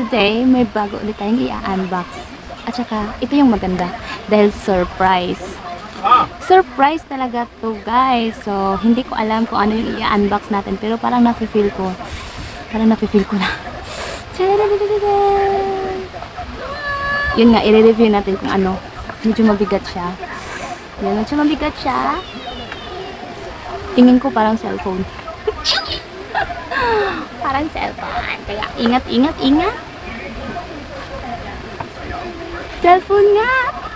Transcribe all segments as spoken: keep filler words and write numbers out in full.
today, may bago ulit tayong i-unbox. At saka, ito yung maganda. Dahil surprise. Surprise talaga to guys. So, hindi ko alam kung ano yung i-unbox natin. Pero parang nafe-feel ko. Parang nafe-feel ko na. Yun nga, i-review natin kung ano. Medyo mabigat siya. Yun, medyo mabigat siya. Tingin ko parang cellphone. Parang cellphone. Kaya ingat, ingat, ingat. Cellphone nga.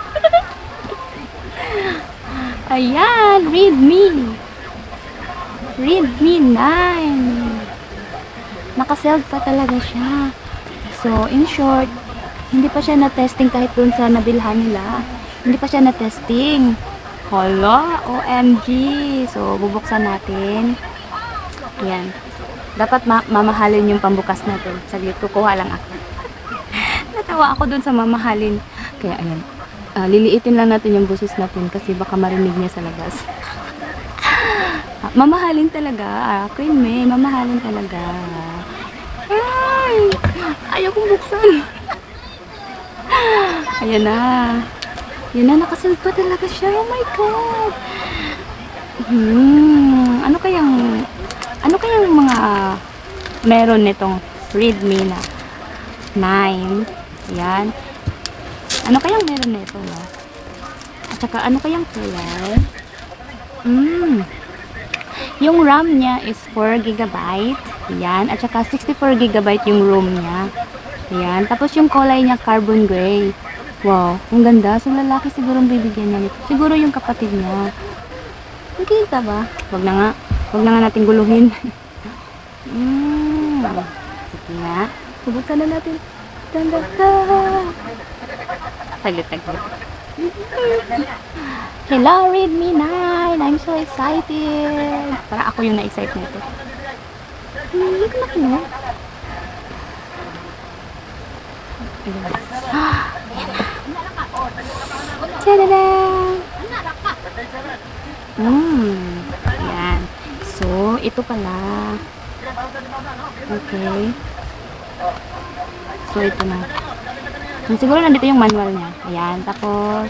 Ayan, Redmi. Redmi nine. Naka-seld pa talaga siya. So, in short, hindi pa siya na-testing kahit dun sa nabilhan nila. Hindi pa siya na-testing. Hala, O M G. So, bubuksan natin. Ayan. Dapat ma mamahalin yung pambukas natin. Saglit, kukuha lang ako. Natawa ako dun sa mamahalin. Kaya, ayan. Uh, liliitin lang natin yung busis natin kasi baka marinig niya sa labas. uh, mamahalin talaga. Uh, Queen May, mamahalin talaga. Ay! Ayaw kong buksan. Ayan na. Ayan na, nakasunod pa talaga siya. Oh my God! Hmm, ano kayang ano kayang mga meron nitong Redmi na nine? Ayan. Ano kayang meron nito, no? At saka, ano kayang color? Hmm. Yung RAM niya is four gigabyte. Ayan. At saka, sixty-four gigabyte yung ROM niya. Ayan. Tapos, yung kulay niya, carbon gray. Wow. Ang ganda. So, lalaki siguro bibigyan niya nito. Siguro yung kapatid niya. Nakikita ba? Wag na nga. Wag na nga natin guluhin. Hmm. Sige nga. Subuksan na natin. Tanda-ta. Saglit, saglit. Hello, Redmi nine! I'm so excited! Para ako yung na-excite nito. Hindi ko na kino. Ayan. Ayan na. Tadada! Hmm. Ayan. So, ito pala. Okay. So, ito na. Siguro nandito yung manual niya. Ayan. Tapos,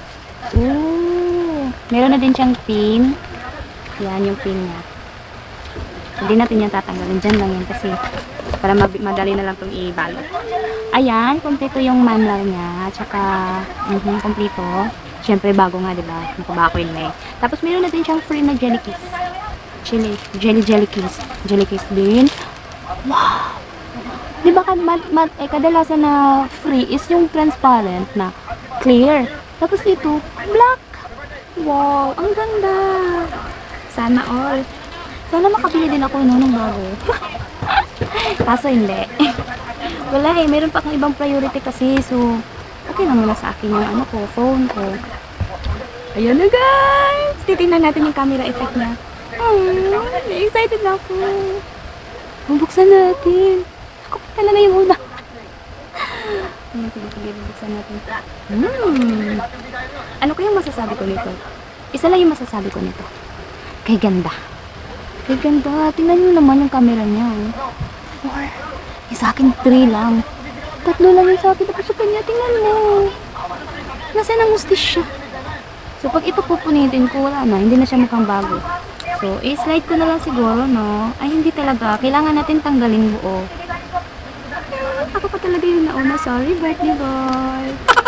ooh, meron na din siyang pin. Ayan yung pin niya. Hindi natin yan tatanggalin. Diyan lang yan kasi para madali na lang itong ibalot. Ayan. Kompleto yung manual niya. Tsaka, uh -huh, kompleto. Siyempre, bago nga, diba? Nakabako yun eh. Tapos, meron na din siyang free na jelly kiss. Jelly, jelly, jelly kiss. Jelly kiss din. Wow! Di ba mad, mad, eh, kadalasan na free is yung transparent na clear. Tapos ito, black. Wow, ang ganda. Sana all. Sana makabili din ako no, ng bago. Kaso hindi. Wala eh, meron pa akong ibang priority kasi. So, okay lang muna sa akin yung ano ko, phone ko. Ayan na guys. Titingnan natin yung camera effect niya. Oh, excited na ako. Bubuksan natin. Ako pa talaga yung una. Ayan, sige, sige, bubuksan natin. Hmm. Ano kayang masasabi ko nito? Isa lang yung masasabi ko nito. Kay ganda. Kay ganda. Tingnan nyo naman yung camera niya. Or, yung sa akin, three lang. Tatlo lang yung sa akin. Tapos sa kanya, tingnan mo. Nasaan ang mustis siya? So, pag ito pupunitin ko, wala na. Hindi na siya mukhang bago. So, i-slide ko na lang siguro, no? Ay, hindi talaga. Kailangan natin tanggalin buo. Ako pa talaga yung nauna. Sorry, birthday boy.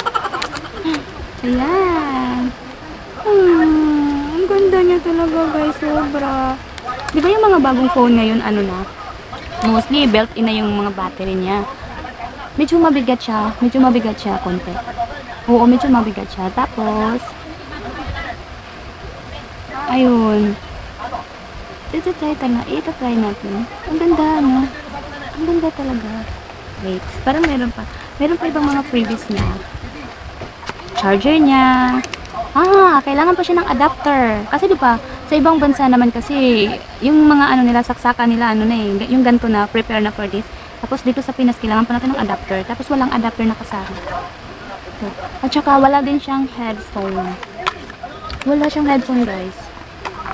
Ayan. Hmm, ang ganda niya talaga, guys. Sobra. Di ba yung mga bagong phone ngayon, ano na? Mostly, built-in na yung mga battery niya. Medyo mabigat siya. Medyo mabigat siya, konti. Oo, medyo mabigat siya. Tapos, ayun. Ito try talaga. Ito try natin. Ang ganda, no? Ang ganda talaga. Wait. Parang meron pa. Meron pa ibang mga freebies niya. Charger niya. Ah, kailangan pa siya ng adapter. Kasi di ba sa ibang bansa naman kasi, yung mga ano nila, saksakan nila, ano na eh, yung ganito na, prepare na for this. Tapos dito sa Pinas, kailangan pa natin ng adapter. Tapos walang adapter na kasama. So, at saka wala din siyang headphone. Wala siyang headphone, guys.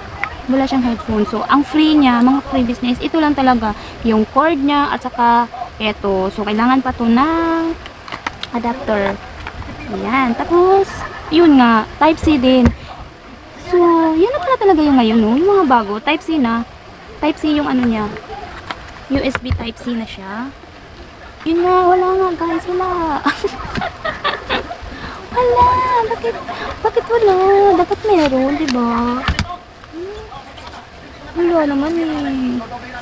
Wala siyang headphone. So, ang free niya, mga freebies niya is ito lang talaga. Yung cord niya at saka Eto. So, kailangan pa to ng adapter. Ayan. Tapos, yun nga, Type-C din. So, yan na pala talaga yung ngayon, no? Yung mga bago, Type-C na. Type-C yung ano niya. U S B Type-C na siya. Yun nga, wala nga guys, wala. Wala, bakit, bakit wala? Dapat meron, diba? Hmm. Wala naman eh.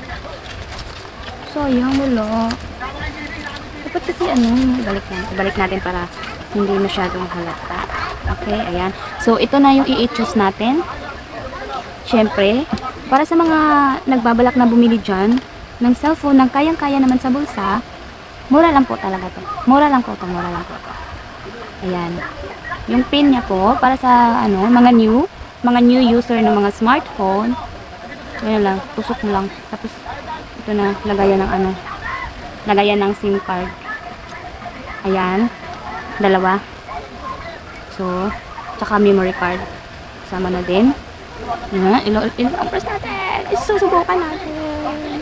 Sayang, wala. Dapat kasi ano, balik natin, balik natin para hindi masyadong halata. Okay, ayan. So, ito na yung i-choose natin. Siyempre, para sa mga nagbabalak na bumili dyan, ng cellphone na kayang-kaya naman sa bulsa, mura lang po talaga to. Mura lang po to, mura lang po to. Ayan. Yung pin niya po, para sa ano, mga new, mga new user ng mga smartphone. So, yun lang, tusok mo lang. Tapos, ito na, lagayan ng ano, lagayan ng SIM card. Ayan. Dalawa. So, tsaka memory card. Kasama na din. Ayan, ilo-press natin. Isusubukan natin.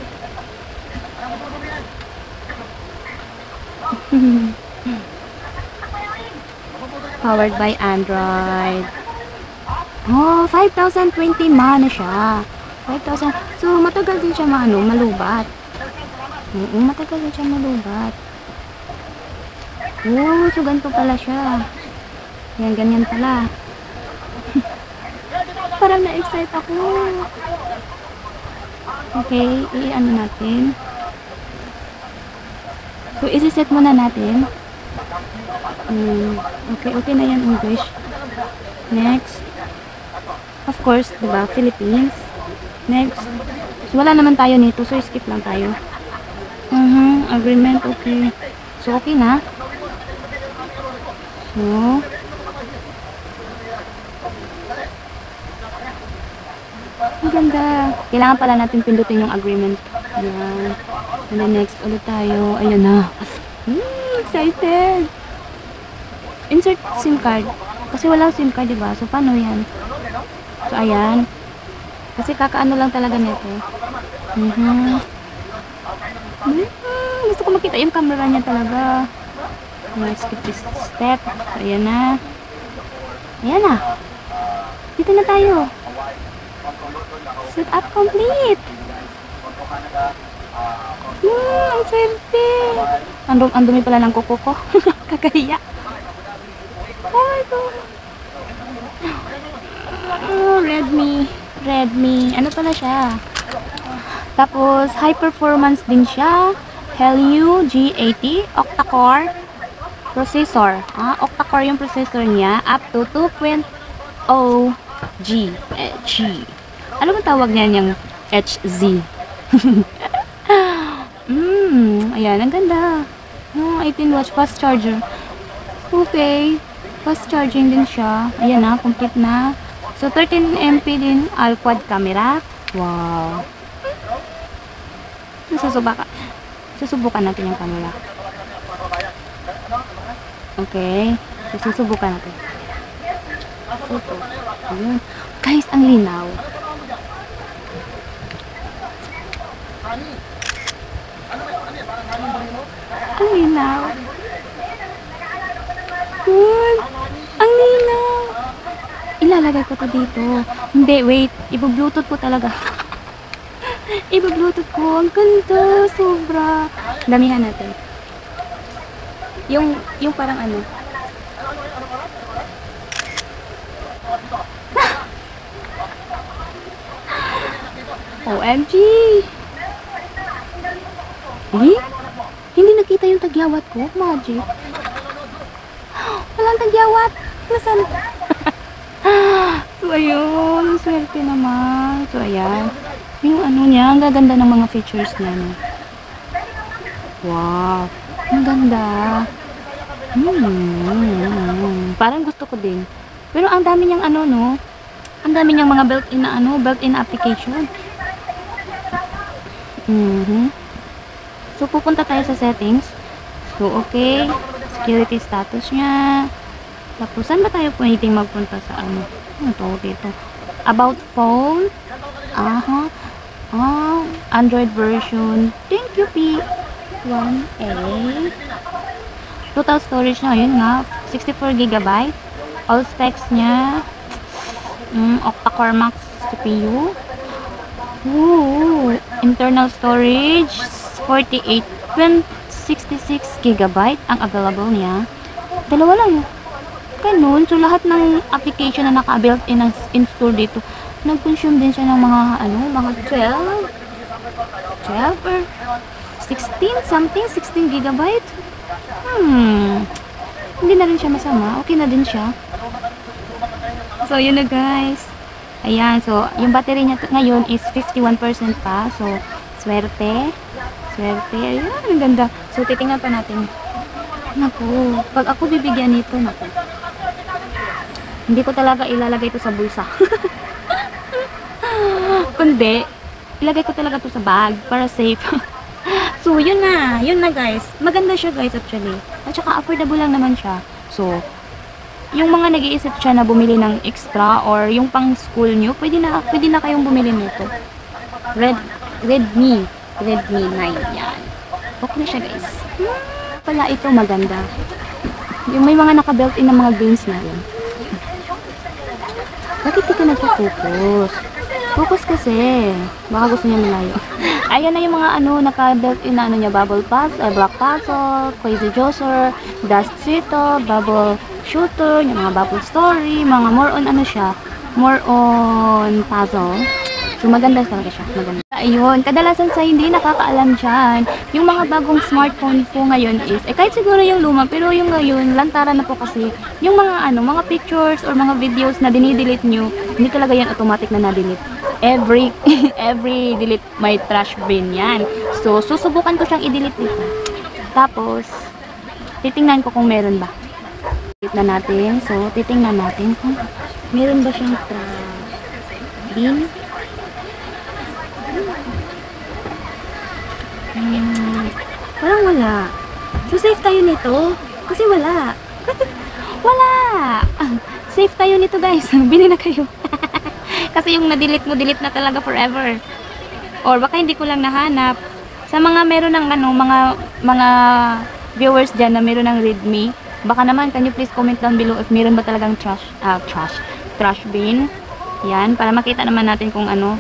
Powered by Android. Oh, five thousand twenty mana siya. five thousand. So, matagal din siya maano, malubat. Oo, matagal din siya malubat. Oh, so ganito pala siya. Yan, ganyan pala. Parang na-excite ako. Okay, i-ano natin. So, isi-set muna natin. Hmm, okay, okay na yan English. Next. Of course, diba? Philippines. Next. So, wala naman tayo nito. So, skip lang tayo. Uh-huh, agreement, okay. So, okay na. So, ang ganda. Kailangan pala natin pindutin yung agreement. Ayan. And then next, ulit tayo. Ayan na. Hmm, excited. Insert SIM card. Kasi wala SIM card, diba? So, paano yan? So, ayan. Kasi kakaano lang talaga nito. Mm-hmm. Mm-hmm. Gusto ko makita yung camera niya talaga. Ayan, skip this step. So, ayan na. Ayan na. Dito na tayo. Set up complete. Hmm, ang swerte. Andum, andumi pala ng kuko ko. Kakahiya. Ay, ito. Oh, Redmi. Redmi. Ano pala siya? Tapos, high performance din siya. Helio G eighty octa-core processor. Ah, octa-core yung processor niya. Up to two point oh G. Eh, G. Ano ba tawag niya yung H Z? Hmm, ayan, ang ganda. Oh, eighteen watts fast charger. Okay. Fast charging din siya. Ayan na, complete na. So, thirteen megapixel din all quad camera. Wow. Susubukan. Susubukan natin yung camera. Okay. So, susubukan natin. Photo. Ayan. Guys, ang linaw. Ang linaw. Good. Ang linaw. Ilalagay ko to dito. Hindi, wait. Ibu-bluetooth ko talaga. Ibu-bluetooth ko. Ang ganda. Sobra. Damihan natin. Yung, yung parang ano. O M G! Eh? Hindi nakita yung tagyawat ko? Magic. Walang tagyawat. Nasaan? So, ayun. Swerte naman. So, ayan. Yung ano niya, ang gaganda ng mga features niya. No? Wow. Ang ganda. Hmm. Parang gusto ko din. Pero ang dami niyang ano, no? Ang dami niyang mga built-in na ano, built-in application. Mm-hmm. So, pupunta tayo sa settings. So, okay. Security status niya. Tapos, saan ba tayo pwedeng magpunta sa ano? Ano to dito? About phone. Aha. Ah, Android version. Thank you, P. one A. Total storage na, yun nga, sixty-four gigabyte. All specs niya, mm, octa-core max C P U. Ooh, internal storage, forty-eight, sixty-six gigabyte ang available niya. Dalawa lang. Ganun. So, lahat ng application na naka-built in ang in-store dito, nag-consume din siya ng mga, ano, mga twelve, twelve or sixteen something, sixteen gigabyte. Hmm. Hindi na rin siya masama. Okay na din siya. So, yun na guys. Ayan. So, yung battery niya ngayon is fifty-one percent pa. So, swerte. Swerte. Ayan. Ang ganda. So, titingnan pa natin. Naku. Pag ako bibigyan nito, naku. Hindi ko talaga ilalagay ito sa bulsa. Kundi, ilagay ko talaga ito sa bag para safe. So, yun na. Yun na, guys. Maganda siya, guys, actually. At saka, affordable lang naman siya. So, yung mga nag-iisip siya na bumili ng extra or yung pang school nyo, pwede na, pwede na kayong bumili nito. Red, Redmi. Redmi nine. Yan. Okay na siya, guys. Hmm, pala ito maganda. Yung may mga naka-built-in na mga games na yun. Bakit di ka nagpo-focus? Focus kasi. Baka gusto niya malayo. Ayan na yung mga ano, naka-built-in na ano niya, Bubble Puzzle, uh, Block Puzzle, Crazy Joser, Dust Cito, Bubble Shooter, yung mga Bubble Story, mga more on ano siya, more on puzzle. So, maganda talaga siya. Maganda. Ayun, kadalasan sa hindi nakakaalam dyan, yung mga bagong smartphone po ngayon is, eh kahit siguro yung luma, pero yung ngayon, lantaran na po kasi, yung mga ano, mga pictures or mga videos na dinidelete nyo, hindi talaga yan automatic na na-delete. Every, every delete may trash bin yan. So, susubukan ko siyang i-delete dito. Tapos, titingnan ko kung meron ba. Delete na natin. So, titingnan natin kung meron ba siyang trash bin. Hmm, parang wala. So, safe tayo nito. Kasi wala. Wala. Safe tayo nito, guys. Bili na kayo. Kasi yung na-delete mo, delete na talaga forever. Or baka hindi ko lang nahanap. Sa mga meron ng ano, mga mga viewers dyan na meron ng Redmi, baka naman, can you please comment down below if meron ba talagang trash, ah, trash, trash bin. Yan, para makita naman natin kung ano,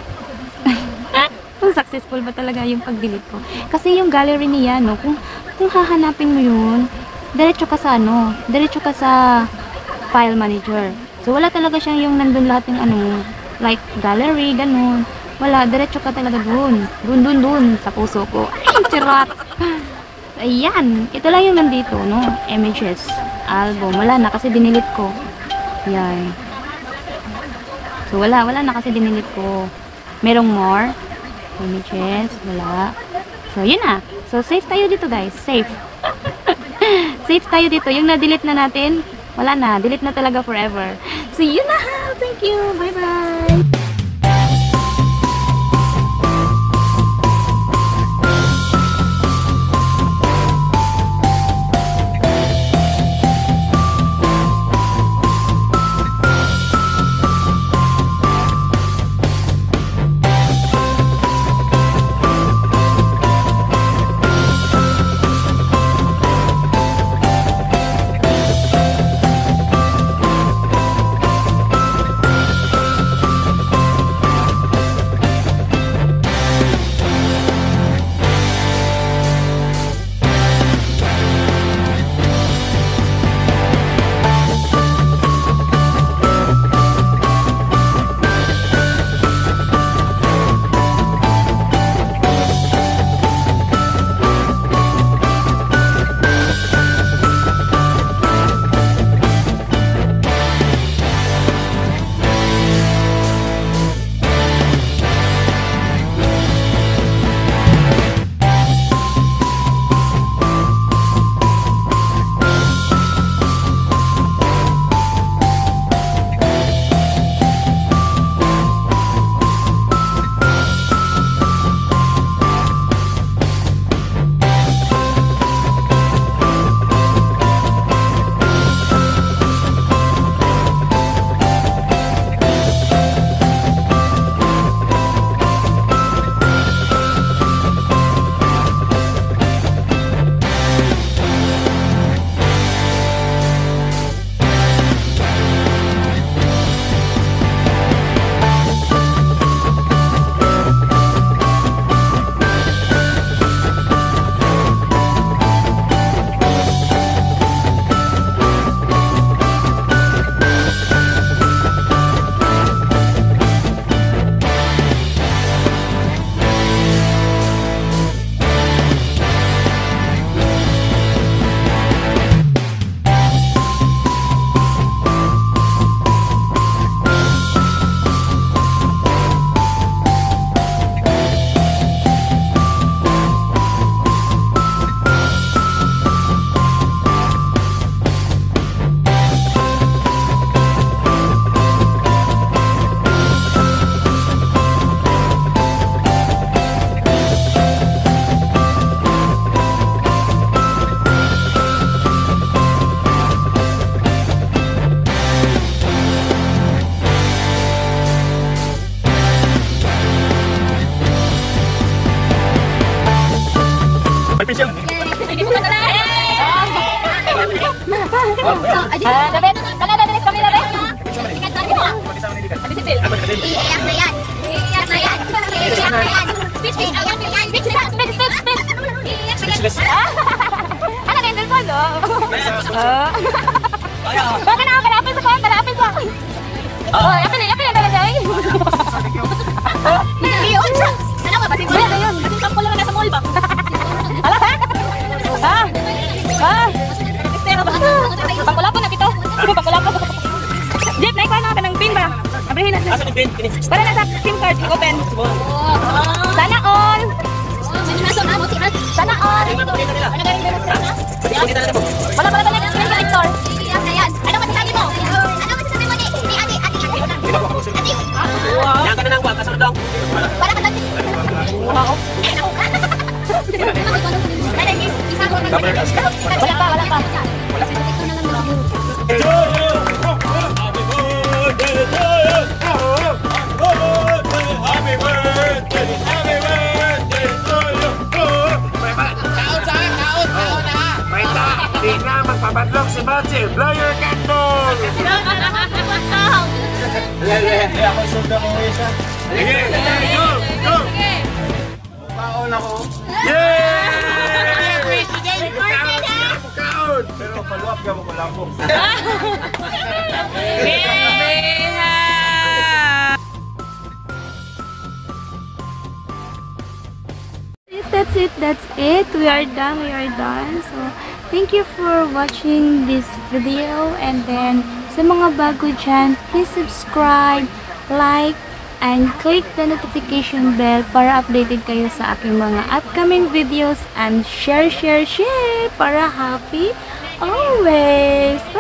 kung successful ba talaga yung pag-delete ko. Kasi yung gallery niya, no, kung, kung hahanapin mo yun, diretso ka sa ano, diretso ka sa file manager. So, wala talaga siyang yung nandun lahat yung ano, like gallery, ganun. Wala, diretso ka talaga dun. Dun, dun, dun, sa puso ko. Ay, charot! Ayan, ito lang yung nandito, no? Images, album. Wala na kasi dinilit ko. Yan. So, wala, wala na kasi dinilit ko. Merong more. Images, wala. So, yun na. So, safe tayo dito, guys. Safe. Safe tayo dito. Yung na-delete na natin, wala na. Delete na talaga forever. So, yun na. Thank you. Bye-bye. Ah, David, kala David, kami David. Adisitil. Iiyak na yan. Iiyak na yan. Iiyak na yan. Speech, iiyak na yan. Speech, speech, speech, speech. Iiyak na yan. Ano kayo doon ko, no? Bakit ako kalapin sa kong, kalapin sa kong. Oh, yapin na, yapin na talaga eh. Iyon siya. Ano nga ba? Wala na yun. Kasi sample lang nasa mall ba? Ala ha? Ha? Ha? Estero ba? Pangkulapon na pito. Pangkulapon. Jeep, naikuha na ka ng pin ba? Abrihin na. Asa ni pin? Kini. Para nasa SIM card, open. Sana all. Sana all. Wala pala pala ng screen collector. Iiyak na yan. Ano masasabi mo? Ano masasabi mo ni? Ni ate, ate, ate. Ate. Yan ka na nang wag, kasunod dong. Para ka dati. Wow. Wala pa, wala pa. Di na magpapadlog si Machi. Blow your candle! Sige, ako isunod ako isa. Sige, go! Go! Kaon ako. Yay! Kaon siya ako kaon! Pero paluap ka mo ko lang po. That's it, that's it. We are done, we are done. So, thank you for watching this video. And then, sa mga bago dyan, please subscribe, like, and click the notification bell para updated kayo sa aking mga upcoming videos. And share, share, share para happy always.